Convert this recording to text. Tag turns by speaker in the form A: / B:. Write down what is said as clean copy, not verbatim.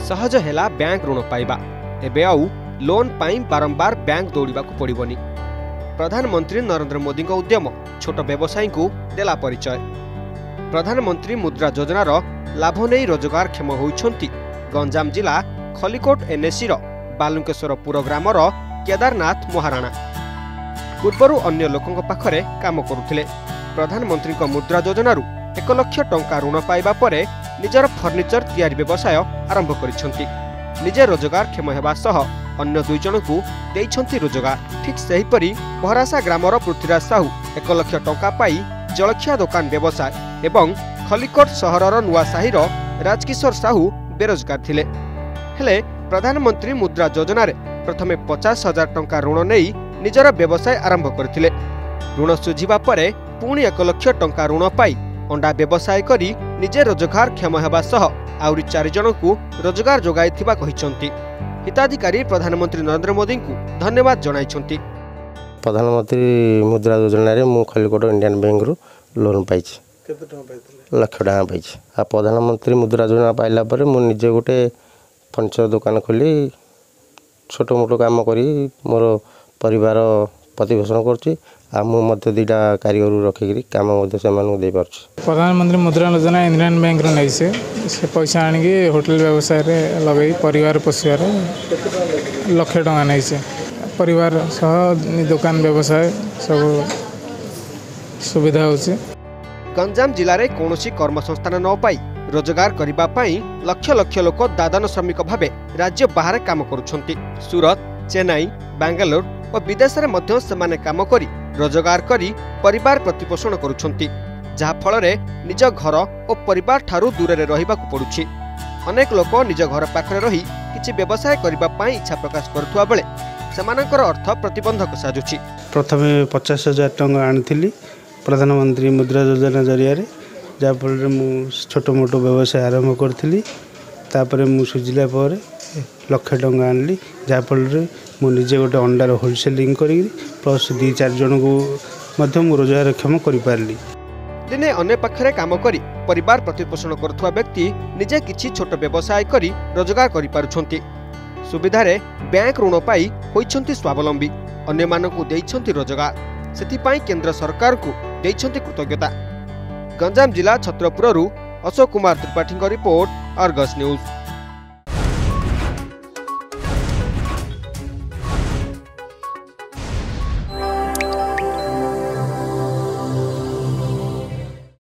A: सहज हैला बैंक ऋण पाइबा एबे आउ लोन पाई बारंबार बैंक दौड़ा पड़ोनी। प्रधानमंत्री नरेंद्र मोदी उद्यम छोट व्यवसायी को देला परिचय। प्रधानमंत्री मुद्रा योजनार लाभ नहीं रोजगार क्षम होइछंती गंजाम जिला खलिकोट एनएसी बालुकेश्वरपुर ग्रामर केदारनाथ महाराणा। पूर्वरु अन्य लोकंक पाखरे काम करुथिले। प्रधानमंत्री मुद्रा योजनारु 1 लाख टंका ऋण पाइबा परे निजर फर्निचर तैयारी व्यवसाय आरंभ करिसंती। निजे रोजगार क्षम हेबा सह अन्य 2 जन को देइछंती रोजगार। ठीक सेहीपरि बहरासा ग्रामर पृथ्वीराज साहू 1 लाख टंका पाई जलखिया दुकान व्यवसाय एवं खलिकोट सहरर नुआसाहीर राजकिशोर साहू बेरोजगार थिले। हेले प्रधानमंत्री मुद्रा योजना प्रथमे 50,000 टंका ऋण नहीं निजर व्यवसाय आरंभ करथिले। ऋण सुझिबा परे पुणी 1 लाख टंका ऋण पाई अंडा व्यवसाय करी निजे रोजगार क्षम हेबा सह आउरी 4 जन को रोजगार जोगाइथिबा कहिसंती। हिताधिकारी प्रधानमंत्री नरेंद्र मोदी को धन्यवाद जणाइछंती।
B: प्रधानमंत्री मुद्रा योजना रे मु खलिकोट इंडियन बैंक रु लोन पाइछि।
C: केते टका पाइथिले?
B: 1 लाख टका पाइछि। आ प्रधानमंत्री मुद्रा योजना पाइला परे मु निजे गोटे फर्निचर दुकान खोली छोट मोटो काम करी मोर परिवार प्रतिपोषण करछि। आ मु मध्य 2टा कारीगर रखिकरी काम मध्य से मानु दे पारछि।
D: प्रधानमंत्री मुद्रा योजना इंडियन बैंक रो नै से पैसा आनी के होटल व्यवसाय रे लगई परिवार पोषिबार 1 लाख टका नै से परिवार सह दुकान व्यवसाय सब सुविधा होछि।
A: गंजाम जिले में कौनसी कर्मसंस्थान न पाई रोजगार करबा पाई लक्ष लक्ष लोक दादन श्रमिक भावे राज्य बाहर काम करुछंती। सूरत, चेन्नई, बेंगलोर और विदेश रे मध्य सेमाने काम करी रोजगार करी परिवार प्रतिपोषण करुछंती। जहा फल रे निज घर और परिवार ठारू दूर रे रहिबाकु पड़ुछि। अनेक लोक निज घर पाखरे रही किछि व्यवसाय करबा पाई इच्छा प्रकाश करथुआ बेले सेमानकर अर्थ प्रतिबंधक साजुछि।
C: प्रथमे 50,000 टंका आनिथिली प्रधानमंत्री मुद्रा योजना जरिया जहाँफल मु छोट मोटो व्यवसाय आरंभ करी। मु सुझिला 1 लाख टंका आनली जहाँफल मु निजे गोटे अंडार होलसेलिंग करी प्लस 2-4 जन को मु रोजगार क्षम कर पारली।
A: दिने अन्य पाखरे काम करी परिवार प्रतिपोषण करथुआ व्यक्ति निजे किछि छोट व्यवसाय करी रोजगार करि पारुछंती। सुविधारे बैंक ऋण पाई होइछंती स्वावलंबी। अन्य मानकु देइछंती रोजगार। सेथिपाई केंद्र सरकार को देइछंती कृतज्ञता। गंजाम जिला छत्रपुररू Ashok Kumar Tripathi report, Argus news.